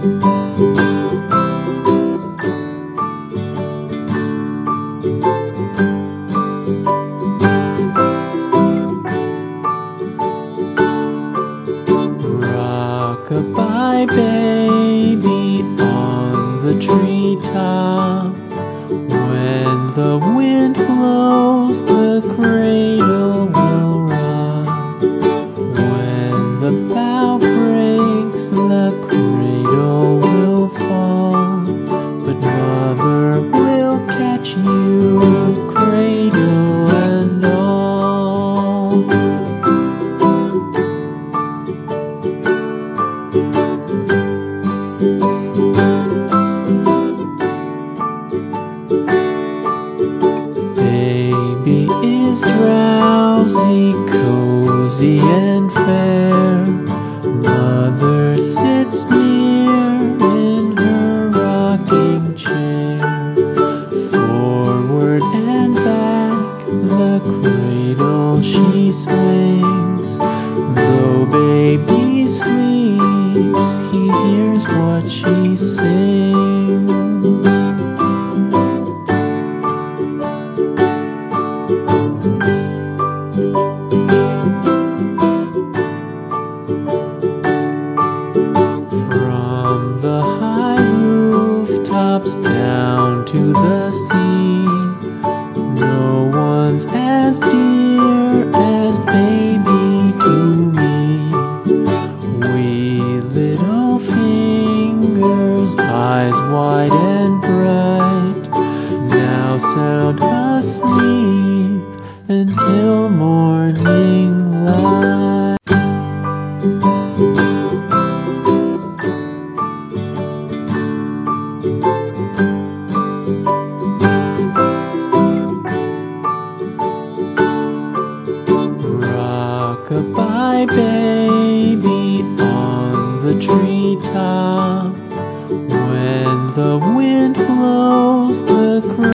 Rock-a-bye baby on the treetop. When the wind blows, the cradle will rock. When the bough breaks, the cradle will fall. But mother will catch you, cradle and all. Baby is drowsy, cozy and fair. Mother sits near in her rocking chair. Forward and back the cradle she swings. Though baby sleeps, he hears what she sings. From the high rooftops down to the sea, no one's as dear as baby to me. Wee little fingers, eyes wide and bright, now sound asleep until morning light. Rock-a-bye baby on the treetop.